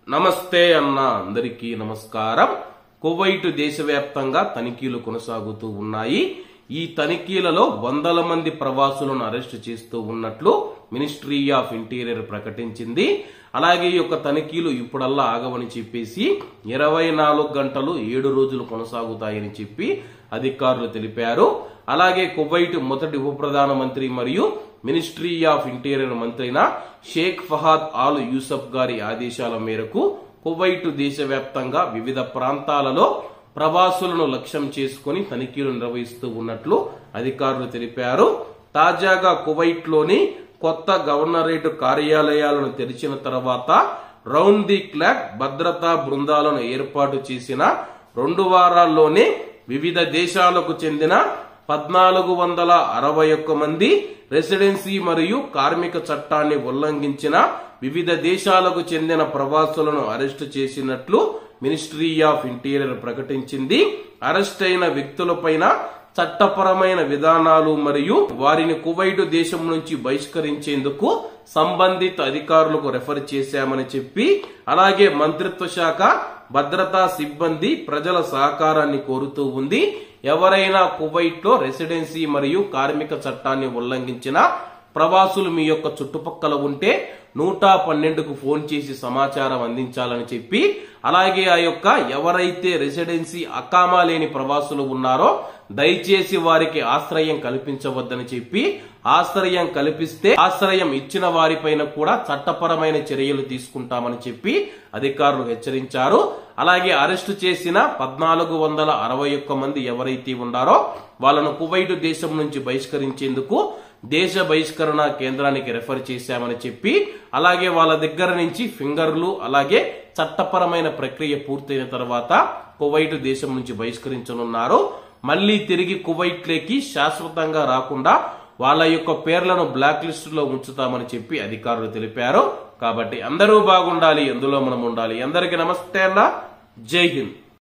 నమస్తే అన్న అందరికీ నమస్కారం. కువైట్ దేశవ్యాప్తంగా తనిఖీలు కొనసాగుతూ ఉన్నాయి. ఈ తనిఖీలలో వందల మంది ప్రవాసులను అరెస్టు చేస్తూ ఉన్నట్లు మినిస్ట్రీ ఆఫ్ ఇంటీరియర్ ప్రకటించింది. అలాగే ఈ యొక్క తనిఖీలు ఇప్పుడల్లా ఆగవని చెప్పేసి 24 గంటలు 7 రోజులు కొనసాగుతాయని చెప్పి అధికారులు తెలిపారు. అలాగే కువైట్ మొదటి ఉప ప్రధానమంత్రి మరియు మినిస్ట్రీ ఆఫ్ ఇంటీరియర్ మంత్రి అయిన షేక్ ఫహాద్ ఆల్ యూసఫ్ గారి ఆదేశాల మేరకు కువైట్ దేశవ్యాప్తంగా వివిధ ప్రాంతాలలో ప్రవాసులను లక్ష్యం చేసుకుని తనిఖీలు నిర్వహిస్తూ ఉన్నట్లు అధికారులు తెలిపారు. తాజాగా కువైట్ లోని కొత్త గవర్నరేట్ కార్యాలయాలను తెరిచిన తర్వాత రౌండ్ ది క్లాక్ భద్రతా బృందాలను ఏర్పాటు చేసిన 2 వారాల్లోనే వివిధ దేశాలకు చెందిన 1461 మంది రెసిడెన్సీ మరియు కార్మిక చట్టాన్ని ఉల్లంఘించిన వివిధ దేశాలకు చెందిన ప్రవాసులను అరెస్టు చేసినట్లు మినిస్ట్రీ ఆఫ్ ఇంటీరియర్ ప్రకటించింది. అరెస్ట్ అయిన వ్యక్తులపైన చట్టపరమైన విధానాలు మరియు వారిని కువైట్ దేశం నుంచి బహిష్కరించేందుకు సంబంధిత అధికారులకు రెఫర్ చేశామని చెప్పి, అలాగే మంత్రిత్వ శాఖ భద్రతా సిబ్బంది ప్రజల సహకారాన్ని కోరుతూ ఉంది. ఎవరైనా కువైట్ లో రెసిడెన్సీ మరియు కార్మిక చట్టాన్ని ఉల్లంఘించిన ప్రవాసులు మీ యొక్క చుట్టుపక్కల ఉంటే 112కు ఫోన్ చేసి సమాచారం అందించాలని చెప్పి, అలాగే ఆ యొక్క ఎవరైతే రెసిడెన్సీ అకామా లేని ప్రవాసులు ఉన్నారో దయచేసి వారికి ఆశ్రయం కల్పించవద్దని చెప్పి, ఆశ్రయం కల్పిస్తే ఆశ్రయం ఇచ్చిన వారిపైన కూడా చట్టపరమైన చర్యలు తీసుకుంటామని చెప్పి అధికారులు హెచ్చరించారు. అలాగే అరెస్టు చేసిన 1461 మంది ఎవరైతే ఉన్నారో వాళ్ళను కువైట్ దేశం నుంచి బహిష్కరించేందుకు దేశ బహిష్కరణ కేంద్రానికి రెఫర్ చేశామని చెప్పి, అలాగే వాళ్ళ దగ్గర నుంచి ఫింగర్లు అలాగే చట్టపరమైన ప్రక్రియ పూర్తయిన తర్వాత కువైట్ దేశం నుంచి బహిష్కరించనున్నారు. మళ్లీ తిరిగి కువైట్ లేకి శాశ్వతంగా రాకుండా వాళ్ళ యొక్క పేర్లను బ్లాక్ లిస్ట్ లో ఉంచుతామని చెప్పి అధికారులు తెలిపారు. కాబట్టి అందరూ బాగుండాలి, అందులో మనం ఉండాలి. అందరికీ నమస్తే అన్న, జై హింద్.